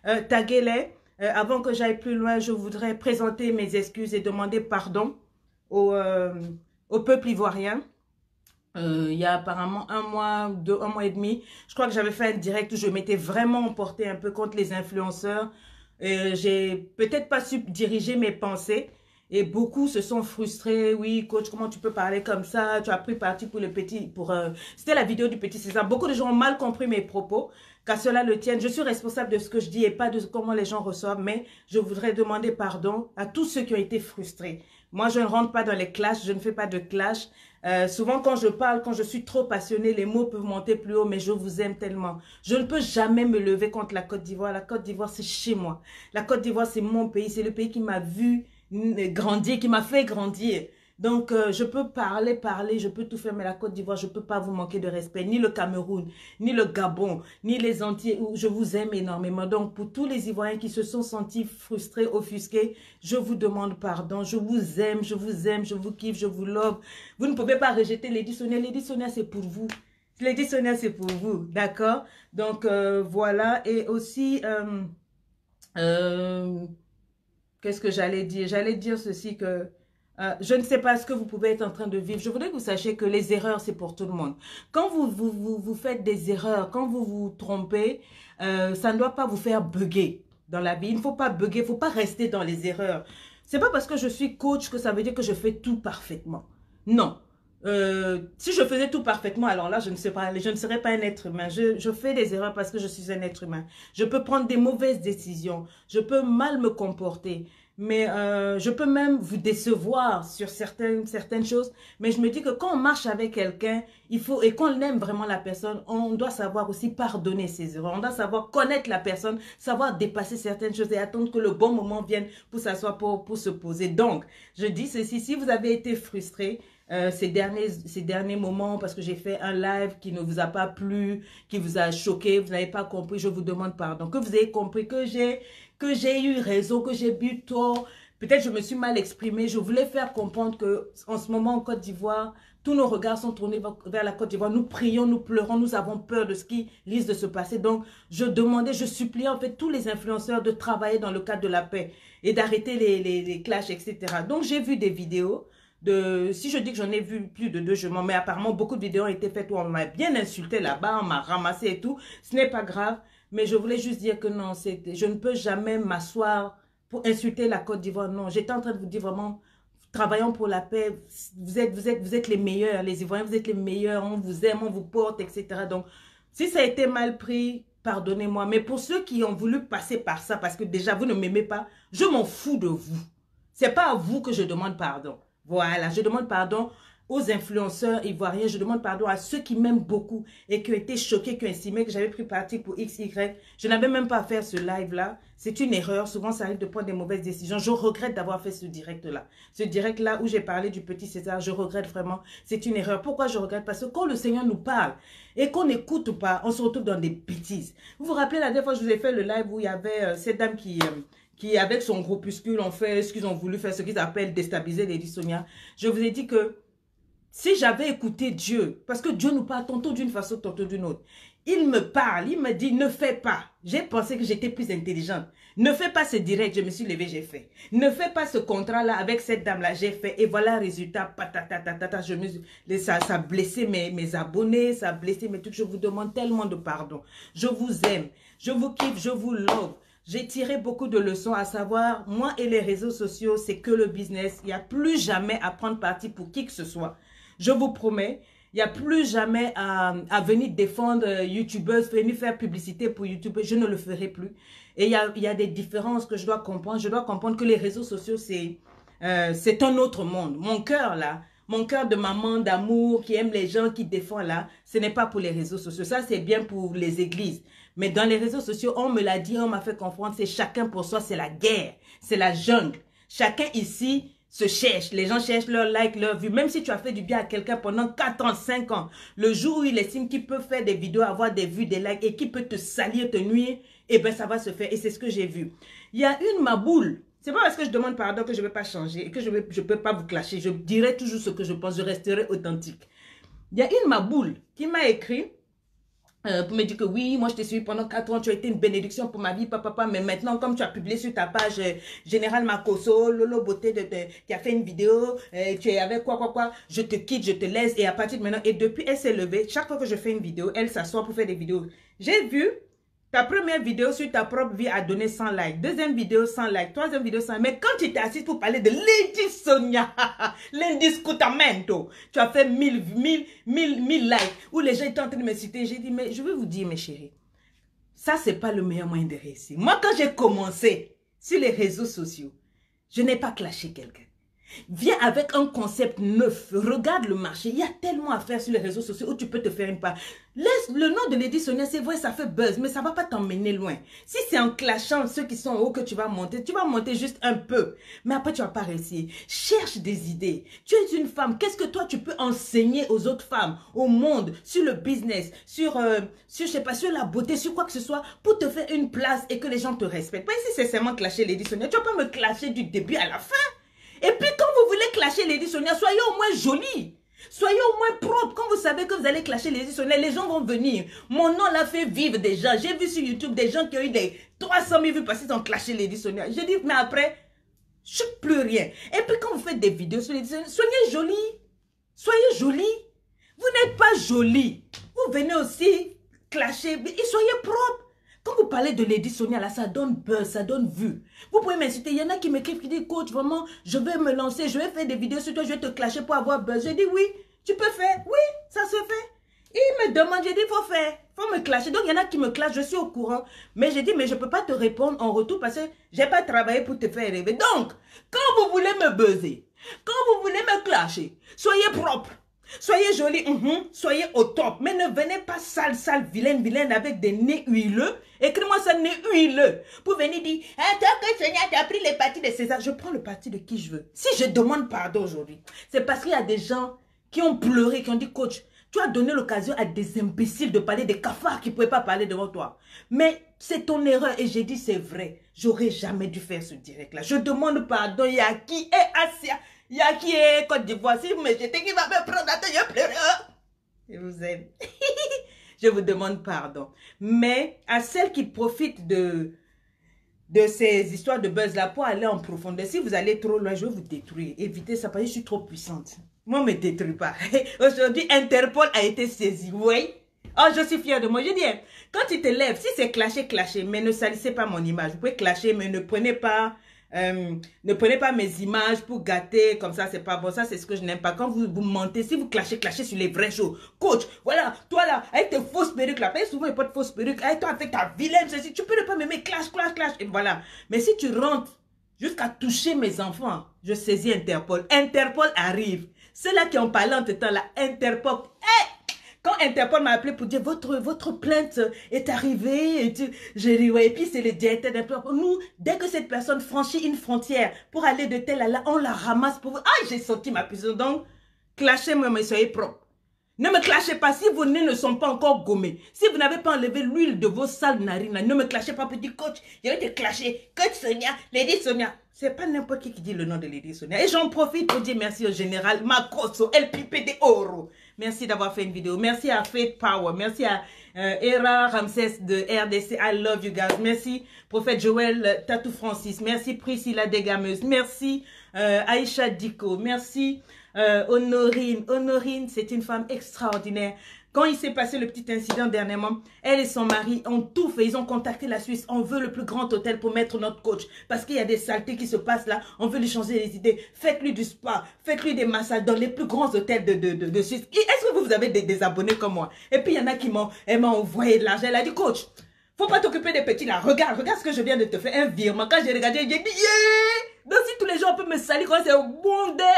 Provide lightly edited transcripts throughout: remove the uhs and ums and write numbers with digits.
taguez-les. Avant que j'aille plus loin, je voudrais présenter mes excuses et demander pardon au peuple ivoirien. Il y a apparemment un mois et demi, je crois que j'avais fait un direct où je m'étais vraiment emportée un peu contre les influenceurs. J'ai peut-être pas su diriger mes pensées et beaucoup se sont frustrés. Oui, coach, comment tu peux parler comme ça? Tu as pris parti pour le petit, c'était la vidéo du petit César. Beaucoup de gens ont mal compris mes propos. Qu'à cela le tienne, je suis responsable de ce que je dis et pas de comment les gens reçoivent, mais je voudrais demander pardon à tous ceux qui ont été frustrés. Moi, je ne rentre pas dans les clashs, je ne fais pas de clash. Souvent, quand je parle, quand je suis trop passionnée, les mots peuvent monter plus haut, mais je vous aime tellement. Je ne peux jamais me lever contre la Côte d'Ivoire. La Côte d'Ivoire, c'est chez moi. La Côte d'Ivoire, c'est mon pays. C'est le pays qui m'a vu grandir, qui m'a fait grandir. Donc, je peux parler, je peux tout faire, mais la Côte d'Ivoire, je ne peux pas vous manquer de respect. Ni le Cameroun, ni le Gabon, ni les Antilles, où je vous aime énormément. Donc, pour tous les Ivoiriens qui se sont sentis frustrés, offusqués, je vous demande pardon. Je vous aime, je vous kiffe, je vous love. Vous ne pouvez pas rejeter Lady Sonia. Lady Sonia, c'est pour vous. Lady Sonia, c'est pour vous, d'accord? Donc, voilà. Et aussi, qu'est-ce que j'allais dire? J'allais dire ceci que... je ne sais pas ce que vous pouvez être en train de vivre. Je voudrais que vous sachiez que les erreurs, c'est pour tout le monde. Quand vous faites des erreurs, quand vous vous trompez, ça ne doit pas vous faire bugger dans la vie. Il ne faut pas bugger, il ne faut pas rester dans les erreurs. C'est pas parce que je suis coach que ça veut dire que je fais tout parfaitement. Non. Si je faisais tout parfaitement, alors là, je ne serais pas un être humain. Je fais des erreurs parce que je suis un être humain. Je peux prendre des mauvaises décisions. Je peux mal me comporter. Mais je peux même vous décevoir sur certaines choses. Mais je me dis que quand on marche avec quelqu'un, et qu'on aime vraiment la personne, on doit savoir aussi pardonner ses erreurs. On doit savoir connaître la personne, savoir dépasser certaines choses et attendre que le bon moment vienne pour s'asseoir, pour se poser. Donc, je dis ceci, si vous avez été frustré, ces derniers moments parce que j'ai fait un live qui ne vous a pas plu, qui vous a choqué, vous n'avez pas compris, je vous demande pardon. Que vous ayez compris que j'ai eu raison, que j'ai bu tort. Peut-être je me suis mal exprimée. Je voulais faire comprendre que en ce moment en Côte d'Ivoire, tous nos regards sont tournés vers la Côte d'Ivoire. Nous prions, nous pleurons, nous avons peur de ce qui risque de se passer. Donc, je suppliais en fait tous les influenceurs de travailler dans le cadre de la paix et d'arrêter les clashs, etc. Donc, j'ai vu des vidéos. Si je dis que j'en ai vu plus de 2, je m'en mets. Apparemment, beaucoup de vidéos ont été faites où on m'a bien insulté là-bas, on m'a ramassé et tout. Ce n'est pas grave, mais je voulais juste dire que non, je ne peux jamais m'asseoir pour insulter la Côte d'Ivoire. Non, j'étais en train de vous dire vraiment, travaillons pour la paix. Vous êtes les meilleurs, les Ivoiriens, vous êtes les meilleurs, on vous aime, on vous porte, etc. Donc, si ça a été mal pris, pardonnez-moi. Mais pour ceux qui ont voulu passer par ça, parce que déjà, vous ne m'aimez pas, je m'en fous de vous. C'est pas à vous que je demande pardon. Voilà, je demande pardon aux influenceurs ivoiriens, je demande pardon à ceux qui m'aiment beaucoup et qui ont été choqués, qui ont estimé que j'avais pris parti pour XY. Je n'avais même pas à faire ce live-là. C'est une erreur. Souvent, ça arrive de prendre des mauvaises décisions. Je regrette d'avoir fait ce direct-là. Ce direct-là où j'ai parlé du petit César, je regrette vraiment. C'est une erreur. Pourquoi je regrette? Parce que quand le Seigneur nous parle et qu'on n'écoute pas, on se retrouve dans des bêtises. Vous vous rappelez la dernière fois, je vous ai fait le live où il y avait cette dame qui avec son groupuscule, ont fait ce qu'ils ont voulu faire, ce qu'ils appellent déstabiliser Lady Sonia. Je vous ai dit que si j'avais écouté Dieu, parce que Dieu nous parle tantôt d'une façon, tantôt d'une autre. Il me parle, il me dit, ne fais pas. J'ai pensé que j'étais plus intelligente. Ne fais pas ce direct, je me suis levée, j'ai fait. Ne fais pas ce contrat-là avec cette dame-là, j'ai fait. Et voilà le résultat, patatatata, ça a blessé mes abonnés, ça a blessé mes trucs. Je vous demande tellement de pardon. Je vous aime, je vous kiffe, je vous love. J'ai tiré beaucoup de leçons, à savoir, moi et les réseaux sociaux, c'est que le business. Il n'y a plus jamais à prendre parti pour qui que ce soit. Je vous promets, il n'y a plus jamais à venir défendre YouTubeurs, venir faire publicité pour YouTubeurs. Je ne le ferai plus. Et il y a des différences que je dois comprendre. Je dois comprendre que les réseaux sociaux, c'est un autre monde. Mon cœur, là, mon cœur de maman, d'amour, qui aime les gens, qui défend, là, ce n'est pas pour les réseaux sociaux. Ça, c'est bien pour les églises. Mais dans les réseaux sociaux, on me l'a dit, on m'a fait comprendre, c'est chacun pour soi, c'est la guerre, c'est la jungle. Chacun ici se cherche, les gens cherchent leur like, leur vue. Même si tu as fait du bien à quelqu'un pendant 4 ans, 5 ans, le jour où il estime qu'il peut faire des vidéos, avoir des vues, des likes et qu'il peut te salir, te nuire, eh bien ça va se faire. Et c'est ce que j'ai vu. Il y a une maboule. C'est pas parce que je demande pardon que je ne vais pas changer et que je ne peux pas vous clasher. Je dirai toujours ce que je pense, je resterai authentique. Il y a une maboule qui m'a écrit... pour me dire que oui, moi je t'ai suivi pendant 4 ans, tu as été une bénédiction pour ma vie, papa, mais maintenant comme tu as publié sur ta page Général Makoso, Lolo Beauté, qui a fait une vidéo, tu es avec quoi, je te quitte, je te laisse, et à partir de maintenant, et depuis elle s'est levée, chaque fois que je fais une vidéo, elle s'assoit pour faire des vidéos. J'ai vu ta première vidéo sur ta propre vie a donné 100 likes, deuxième vidéo 100 likes, troisième vidéo 100 likes, mais quand tu t'es assise pour parler de Lady Sonia, l'indiscutamento, tu as fait 1000 likes, où les gens étaient en train de me citer, j'ai dit, mais je vais vous dire mes chéris, ça c'est pas le meilleur moyen de réussir. Moi quand j'ai commencé sur les réseaux sociaux, je n'ai pas clashé quelqu'un. Viens avec un concept neuf, regarde le marché, il y a tellement à faire sur les réseaux sociaux où tu peux te faire une part. Laisse le nom de Lady Sonia, c'est vrai, ça fait buzz, mais ça ne va pas t'emmener loin. Si c'est en clashant ceux qui sont en haut que tu vas monter juste un peu, mais après tu ne vas pas réussir. Cherche des idées. Tu es une femme, qu'est-ce que toi tu peux enseigner aux autres femmes, au monde, sur le business, sur je sais pas, sur la beauté, sur quoi que ce soit, pour te faire une place et que les gens te respectent. Pas ici c'est seulement clasher Lady Sonia, tu ne vas pas me clasher du début à la fin. Et puis quand vous voulez clasher Lady Sonia, soyez au moins jolie. Soyez au moins propre. Quand vous savez que vous allez clasher Lady Sonia, les gens vont venir. Mon nom l'a fait vivre déjà. J'ai vu sur YouTube des gens qui ont eu des 300 000 vues parce qu'ils ont clashé Lady Sonia. J'ai dit, mais après, je ne plus rien. Et puis quand vous faites des vidéos sur Lady Sonia, soyez jolie. Soyez jolie. Vous n'êtes pas jolie. Vous venez aussi clasher et soyez propre. Quand vous parlez de Lady Sonia, là, ça donne buzz, ça donne vue. Vous pouvez m'insulter. Il y en a qui m'écrivent, qui disent, coach, vraiment, je vais me lancer, je vais faire des vidéos sur toi, je vais te clasher pour avoir buzz. Je dis, oui, tu peux faire. Oui, ça se fait. Il me demande, j'ai dit, il faut faire. Il faut me clasher. Donc, il y en a qui me clashent, je suis au courant. Mais j'ai dit, mais je ne peux pas te répondre en retour parce que je n'ai pas travaillé pour te faire rêver. Donc, quand vous voulez me buzzer, quand vous voulez me clasher, soyez propre. Soyez jolie, soyez au top. Mais ne venez pas sale, vilaine avec des nez huileux. Écris-moi ça, nez huileux. Pour venir dire, ah, toi que Sonia, tu as pris le parti de César. Je prends le parti de qui je veux. Si je demande pardon aujourd'hui, c'est parce qu'il y a des gens qui ont pleuré, qui ont dit, coach, tu as donné l'occasion à des imbéciles de parler des cafards qui ne pouvaient pas parler devant toi. Mais c'est ton erreur. Et j'ai dit, c'est vrai. J'aurais jamais dû faire ce direct-là. Je demande pardon. Il y a qui est Asia. Il y a qui est Côte d'Ivoire. Si vous me jetez, qui va me prendre la tête, je pleure. Je vous aime. Je vous demande pardon. Mais à celles qui profitent de ces histoires de buzz-là pour aller en profondeur, si vous allez trop loin, je vais vous détruire. Évitez ça parce que je suis trop puissante. Moi, ne me détruis pas. Aujourd'hui, Interpol a été saisi. Oui. Oh, je suis fière de moi. Je dis, quand tu te lèves, si c'est clasher, clasher, mais ne salissez pas mon image. Vous pouvez clasher, mais ne prenez pas mes images pour gâter, comme ça, c'est pas bon. Ça, c'est ce que je n'aime pas. Quand vous mentez, si vous clashez sur les vraies choses. Coach, voilà, toi là, avec tes fausses perruques là, souvent il n'y a pas de fausses perruques. Avec toi, avec ta vilaine, ceci, tu peux ne pas m'aimer, clash, et voilà. Mais si tu rentres jusqu'à toucher mes enfants, je saisis Interpol. Interpol arrive. Ceux-là qui ont parlé en temps là, Interpol. Hey! Quand Interpol m'a appelé pour dire votre plainte est arrivée, j'ai dit ouais, et puis c'est le directeur d'Interpol. Nous, dès que cette personne franchit une frontière pour aller de tel à là, on la ramasse pour vous. Ah, j'ai senti ma puissance. Donc, clashez-moi, mais soyez propre. Ne me clashez pas si vos nez ne sont pas encore gommés. Si vous n'avez pas enlevé l'huile de vos sales narines, ne me clashez pas pour dire coach, je vais te clasher. Coach Sonia, Lady Sonia. C'est pas n'importe qui dit le nom de Lady Sonia. Et j'en profite pour dire merci au général Makoso, LPP Oro. Merci d'avoir fait une vidéo. Merci à Faith Power. Merci à Era Ramsès de RDC. I love you guys. Merci Prophète Joël Tatou Francis. Merci Priscilla Dégameuse. Merci Aïcha Diko. Merci Honorine. Honorine, c'est une femme extraordinaire. Quand il s'est passé le petit incident dernièrement, elle et son mari ont tout fait. Ils ont contacté la Suisse. On veut le plus grand hôtel pour mettre notre coach. Parce qu'il y a des saletés qui se passent là. On veut lui changer les idées. Faites-lui du spa. Faites-lui des massages dans les plus grands hôtels de Suisse. Est-ce que vous avez des abonnés comme moi? Et puis il y en a qui m'ont envoyé de l'argent. Elle a dit, coach, faut pas t'occuper des petits là. Regarde ce que je viens de te faire. Un virement. Quand j'ai regardé, j'ai dit, yeah! Donc si tous les gens peuvent me salir, c'est un bon day.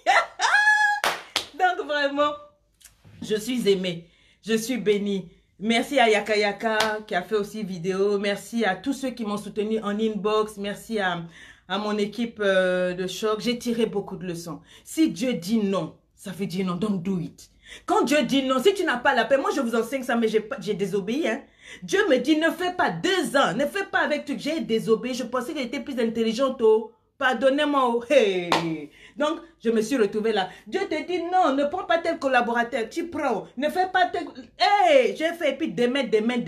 Donc vraiment, je suis aimée. Je suis bénie. Merci à Yaka Yaka qui a fait aussi vidéo. Merci à tous ceux qui m'ont soutenu en inbox. Merci à mon équipe de choc. J'ai tiré beaucoup de leçons. Si Dieu dit non, ça veut dire non. Don't do it. Quand Dieu dit non, si tu n'as pas la paix, moi je vous enseigne ça, mais j'ai désobéi. Hein. Dieu me dit ne fais pas 2 ans. Ne fais pas avec tout. J'ai désobéi. Je pensais qu'elle était plus intelligente. Oh. Pardonnez-moi. Oh, hey. Donc, je me suis retrouvée là. Dieu te dit non, ne prends pas tel collaborateur. Tu prends. Ne fais pas tel... Hey, j'ai fait, et puis demain,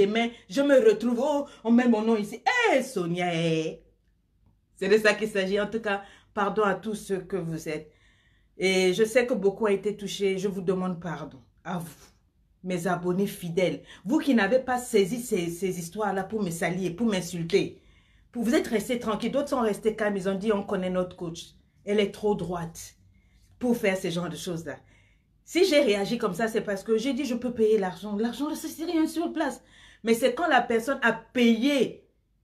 je me retrouve. Oh, on met mon nom ici. Hey, Sonia. Hey. C'est de ça qu'il s'agit. En tout cas, pardon à tous ceux que vous êtes. Et je sais que beaucoup ont été touchés. Je vous demande pardon à vous, mes abonnés fidèles. Vous qui n'avez pas saisi ces histoires-là pour me salir, pour m'insulter. Vous êtes restés tranquilles. D'autres sont restés calmes. Ils ont dit, on connaît notre coach. Elle est trop droite pour faire ce genre de choses-là. Si j'ai réagi comme ça, c'est parce que j'ai dit, je peux payer l'argent. L'argent, c'est rien sur place. Mais c'est quand la personne a payé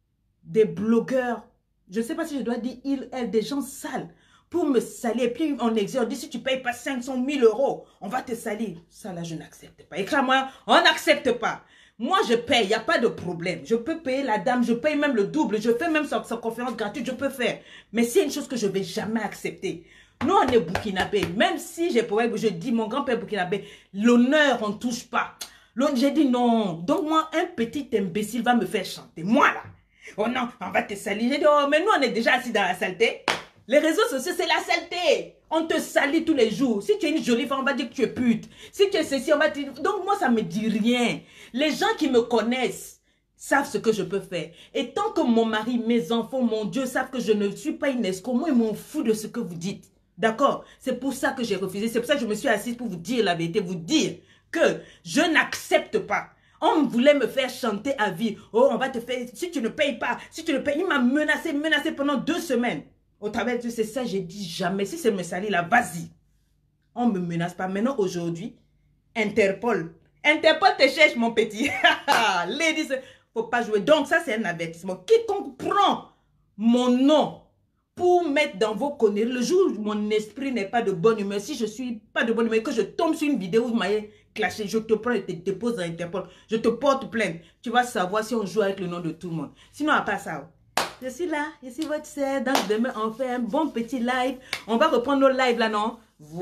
des blogueurs, je ne sais pas si je dois dire il, elle, des gens sales, pour me salir. Et puis on exige, on dit, si tu ne payes pas 500 000 euros, on va te salir. Ça là, je n'accepte pas. Écris-moi, on n'accepte pas. Moi, je paye, il n'y a pas de problème. Je peux payer la dame, je paye même le double. Je fais même sa conférence gratuite, je peux faire. Mais c'est une chose que je ne vais jamais accepter. Nous, on est burkinabé. Même si j'ai problème, je dis, mon grand-père burkinabé, l'honneur, on ne touche pas. J'ai dit non. Donc moi, un petit imbécile va me faire chanter. Moi, là. Oh non, on va te salir. J'ai dit, oh, mais nous, on est déjà assis dans la saleté. Les réseaux sociaux, c'est la saleté. On te salit tous les jours. Si tu es une jolie femme, on va dire que tu es pute. Si tu es ceci, on va te dire... Donc moi, ça ne me dit rien. Les gens qui me connaissent savent ce que je peux faire. Et tant que mon mari, mes enfants, mon Dieu savent que je ne suis pas une escroc, moi, ils m'en foutent de ce que vous dites. D'accord? C'est pour ça que j'ai refusé. C'est pour ça que je me suis assise pour vous dire la vérité, vous dire que je n'accepte pas. On voulait me faire chanter à vie. Oh, on va te faire... Si tu ne payes pas, si tu ne payes... Il m'a menacé pendant 2 semaines. Au travers de c'est ça, j'ai dit jamais. Si c'est me salir là, vas-y. On ne me menace pas. Maintenant, aujourd'hui, Interpol. Interpol te cherche, mon petit. Ladies, faut pas jouer. Donc, ça, c'est un avertissement. Quiconque prend mon nom pour mettre dans vos conneries, le jour où mon esprit n'est pas de bonne humeur, si je suis pas de bonne humeur, que je tombe sur une vidéo où vous m'avez clashé, je te prends et te dépose dans Interpol. Je te porte plainte. Tu vas savoir si on joue avec le nom de tout le monde. Sinon, à part ça, je suis là, je suis votre sœur. Donc demain, on fait un bon petit live. On va reprendre nos lives là, non?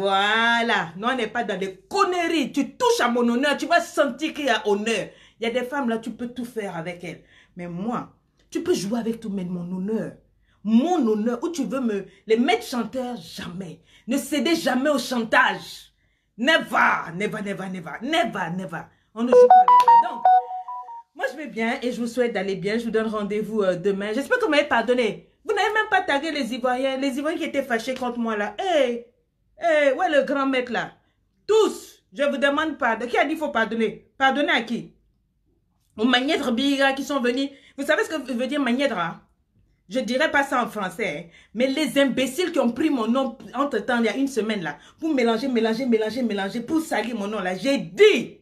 Voilà. Non, on n'est pas dans des conneries. Tu touches à mon honneur, tu vas sentir qu'il y a honneur. Il y a des femmes là, tu peux tout faire avec elles. Mais moi, tu peux jouer avec tout, mais mon honneur. Mon honneur, où tu veux me... Les mettre chanteurs, jamais. Ne cédez jamais au chantage. Never, never, never, never. Never, never. On ne joue pas avec ça. Donc, moi, je vais bien et je vous souhaite d'aller bien. Je vous donne rendez-vous demain. J'espère que vous m'avez pardonné. Vous n'avez même pas tagué les Ivoiriens. Les Ivoiriens qui étaient fâchés contre moi là. Hé, hey, ouais, le grand mec là. Tous, je vous demande pardon. Qui a dit qu'il faut pardonner? Pardonner à qui? Aux Magnédres Biga qui sont venus. Vous savez ce que veut dire Magnédre? Je ne dirais pas ça en français. Hein. Mais les imbéciles qui ont pris mon nom entre-temps, il y a une semaine là, pour mélanger, pour salir mon nom là. J'ai dit,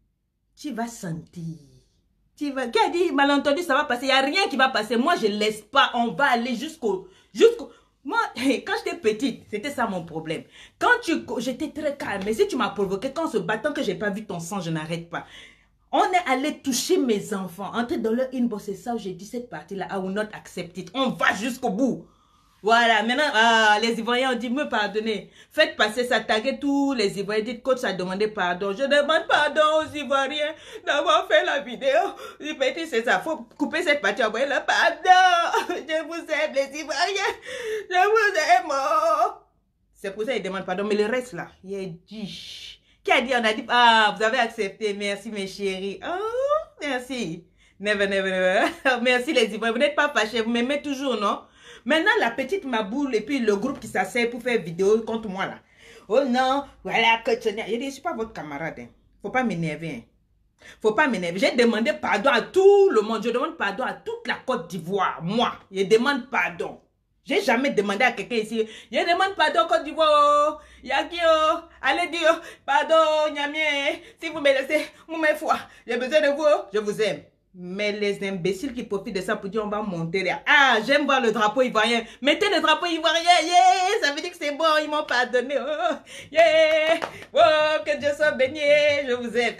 tu vas sentir. Qui a dit, malentendu, ça va passer. Il n'y a rien qui va passer. Moi, je ne laisse pas. On va aller jusqu'au... Moi, quand j'étais petite, c'était ça mon problème. J'étais très calme. Mais si tu m'as provoqué, quand on se battant que je n'ai pas vu ton sang, je n'arrête pas. On est allé toucher mes enfants. Entrer dans leur inbox, c'est ça où j'ai dit cette partie-là, I will not accept it. On va jusqu'au bout. Voilà, maintenant, les Ivoiriens ont dit, me pardonner. Faites passer ça, taguez tous les Ivoiriens. Dites, coach a demandé pardon. Je demande pardon aux Ivoiriens d'avoir fait la vidéo. C'est ça, faut couper cette partie, envoyer le pardon. Je vous aime, les Ivoiriens. Je vous aime. Oh. C'est pour ça qu'ils demandent pardon. Mais le reste, là, il a dit... Qui a dit, on a dit, vous avez accepté. Merci, mes chéris. Oh, merci. Never, never, never. Merci, les Ivoiriens. Vous n'êtes pas fâchés, vous m'aimez toujours, non? Maintenant, la petite Maboule et puis le groupe qui s'asseye pour faire vidéo contre moi, là. Oh non, voilà, que tu n'es... Je dis, je ne suis pas votre camarade. Hein. Faut pas m'énerver. Hein. Faut pas m'énerver. J'ai demandé pardon à tout le monde. Je demande pardon à toute la Côte d'Ivoire. Moi, je demande pardon. J'ai jamais demandé à quelqu'un ici. Je demande pardon Côte d'Ivoire. Yakio, allez dire pardon, Nyamien. Si vous me laissez, vous me foi. J'ai besoin de vous. Je vous aime. Mais les imbéciles qui profitent de ça pour dire on va monter là. Ah, j'aime voir le drapeau ivoirien. Mettez le drapeau ivoirien. Yeah, ça veut dire que c'est bon. Ils m'ont pardonné. Oh, yeah. Oh, que Dieu soit béni. Je vous aime.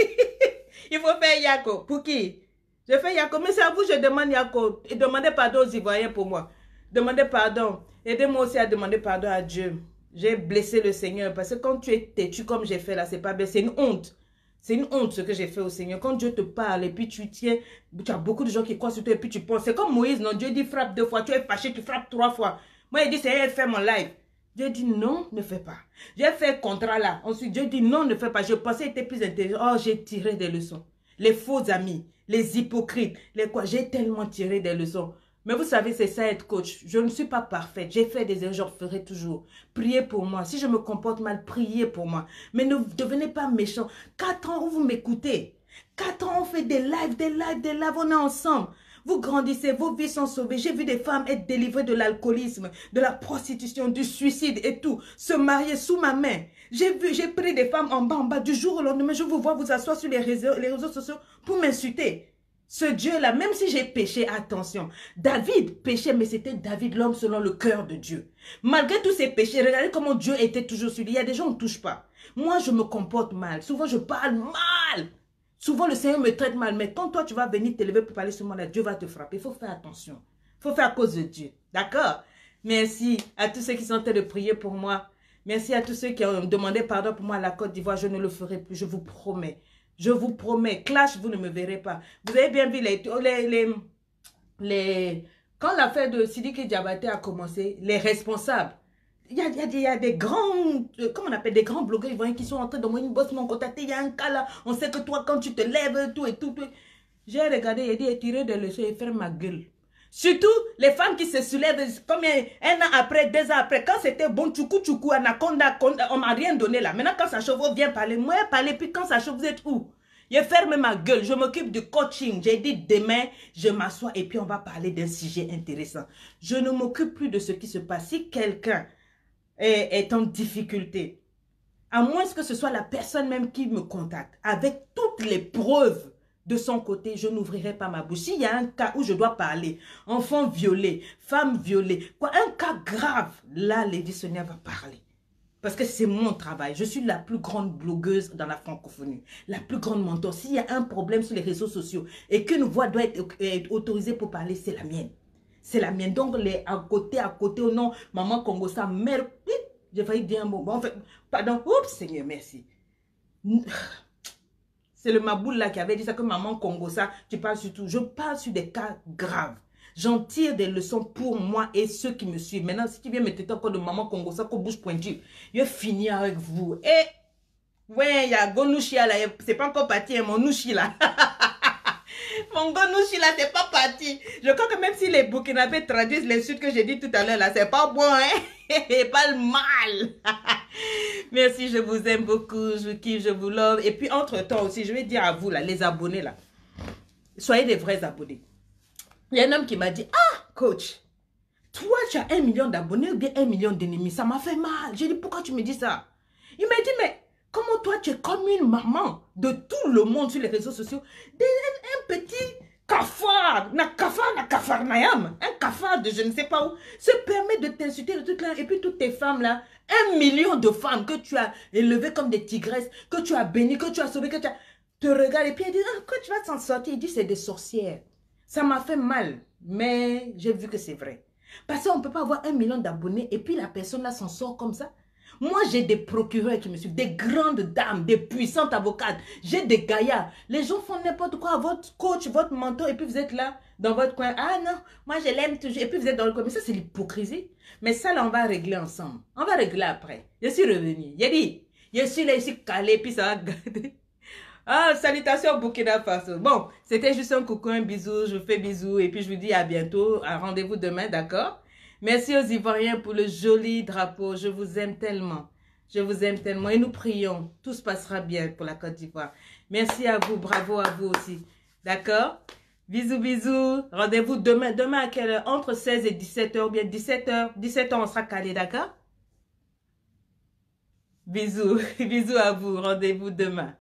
Il faut faire Yako. Pour qui? Je fais Yako. Mais c'est à vous je demande Yako. Et demandez pardon aux Ivoiriens pour moi. Demandez pardon. Aidez-moi aussi à demander pardon à Dieu. J'ai blessé le Seigneur. Parce que quand tu es têtu comme j'ai fait là, c'est pas bien. C'est une honte. C'est une honte ce que j'ai fait au Seigneur. Quand Dieu te parle et puis tu tiens, tu as beaucoup de gens qui croient sur toi et puis tu penses. C'est comme Moïse, non? Dieu dit frappe 2 fois. Tu es fâché, tu frappes 3 fois. Moi, il dit, c'est elle fait mon live. Dieu dit non, ne fais pas. J'ai fait contrat là. Ensuite, Dieu dit non, ne fais pas. Je pensais être plus intelligent. Oh, j'ai tiré des leçons. Les faux amis, les hypocrites, les quoi. J'ai tellement tiré des leçons. Mais vous savez, c'est ça être coach. Je ne suis pas parfaite. J'ai fait des erreurs, je ferai toujours. Priez pour moi. Si je me comporte mal, priez pour moi. Mais ne devenez pas méchant. 4 ans où vous m'écoutez. 4 ans, on fait des lives, on est ensemble. Vous grandissez, vos vies sont sauvées. J'ai vu des femmes être délivrées de l'alcoolisme, de la prostitution, du suicide et tout. Se marier sous ma main. J'ai pris des femmes en bas, du jour au lendemain. Je vous vois vous asseoir sur les réseaux sociaux pour m'insulter. Ce Dieu-là, même si j'ai péché, attention, David péchait, mais c'était David, l'homme selon le cœur de Dieu. Malgré tous ses péchés, regardez comment Dieu était toujours sur lui. Il y a des gens on ne touche pas. Moi, je me comporte mal. Souvent, je parle mal. Souvent, le Seigneur me traite mal. Mais quand toi, tu vas venir t'élever pour parler sur moi, là, Dieu va te frapper. Il faut faire attention. Il faut faire à cause de Dieu. D'accord? Merci à tous ceux qui sont en train de prier pour moi. Merci à tous ceux qui ont demandé pardon pour moi à la Côte d'Ivoire. Je ne le ferai plus. Je vous promets. Je vous promets, clash, vous ne me verrez pas. Vous avez bien vu quand l'affaire de Sidiki Diabaté a commencé, les responsables, il y a des grands, comment on appelle, des grands blogueurs ivoiriens qui sont en train de moi, une bosse m'ont contacté, il y a un cas là, on sait que toi, quand tu te lèves, tout et tout. J'ai regardé, il a dit, tirer des leçons et faire ma gueule. Surtout les femmes qui se soulèvent, combien, 1 an après, 2 ans après, quand c'était bon, tchoukou, anaconda, on m'a rien donné là. Maintenant, quand ça chauffe, viens parler. Moi, parler, puis quand ça chauffe, vous êtes où? Je ferme ma gueule, je m'occupe du coaching. J'ai dit demain, je m'assois et puis on va parler d'un sujet intéressant. Je ne m'occupe plus de ce qui se passe. Si quelqu'un est en difficulté, à moins que ce soit la personne même qui me contacte, avec toutes les preuves, de son côté, je n'ouvrirai pas ma bouche. S'il y a un cas où je dois parler, enfant violé, femme violée, quoi, un cas grave, là, Lady Sonia va parler. Parce que c'est mon travail. Je suis la plus grande blogueuse dans la francophonie. La plus grande mentor. S'il y a un problème sur les réseaux sociaux et qu'une voix doit être autorisée pour parler, c'est la mienne. C'est la mienne. Donc, les à côté, au nom, maman Congo, sa mère, j'ai failli dire un mot. Bon, en fait, pardon, oups, Seigneur, merci. C'est le Maboul là qui avait dit ça, que maman Congo, ça, tu parles sur tout. Je parle sur des cas graves. J'en tire des leçons pour moi et ceux qui me suivent. Maintenant, si tu viens me traiter encore de maman Congo, ça, qu'on bouge pointu, je vais finir avec vous. Et, ouais, il y a Gonouchia là, c'est pas encore parti, hein, mon Nouchi là. Mon Gonouchi là, c'est pas parti. Je crois que même si les Burkinabés traduisent les suites que j'ai dit tout à l'heure là, c'est pas bon, hein. Et pas le mal. Merci, je vous aime beaucoup, je vous kiffe, je vous love. Et puis, entre-temps aussi, je vais dire à vous, là, les abonnés, là, soyez des vrais abonnés. Il y a un homme qui m'a dit, ah, coach, toi, tu as 1 million d'abonnés ou bien 1 million d'ennemis. Ça m'a fait mal. J'ai dit, pourquoi tu me dis ça? Il m'a dit, mais comment toi, tu es comme une maman de tout le monde sur les réseaux sociaux. Un petit cafard, un cafard de je ne sais pas où, se permet de t'insulter de toute là. Et puis toutes tes femmes là, 1 million de femmes que tu as élevées comme des tigresses, que tu as bénies, que tu as sauvées, que tu as... Te regarde et puis elle dit, ah, quand tu vas t'en sortir, il dit, c'est des sorcières. Ça m'a fait mal, mais j'ai vu que c'est vrai. Parce qu'on ne peut pas avoir 1 million d'abonnés et puis la personne là s'en sort comme ça. Moi, j'ai des procureurs qui me suivent, des grandes dames, des puissantes avocates. J'ai des gaillards. Les gens font n'importe quoi à votre coach, votre mentor, et puis vous êtes là, dans votre coin. Ah non, moi je l'aime toujours. Et puis vous êtes dans le coin. Mais ça, c'est l'hypocrisie. Mais ça, là, on va régler ensemble. On va régler après. Je suis revenu. J'ai dit, je suis là, ici calé, puis ça va garder. Ah, salutations Burkina Faso. Bon, c'était juste un coucou, un bisou. Je vous fais bisous, et puis je vous dis à bientôt. Rendez-vous demain, d'accord? Merci aux Ivoiriens pour le joli drapeau. Je vous aime tellement. Je vous aime tellement. Et nous prions. Tout se passera bien pour la Côte d'Ivoire. Merci à vous. Bravo à vous aussi. D'accord? Bisous, bisous. Rendez-vous demain. Demain à quelle heure? Entre 16 et 17h ou bien 17h. 17h, on sera calé, d'accord? Bisous. Bisous à vous. Rendez-vous demain.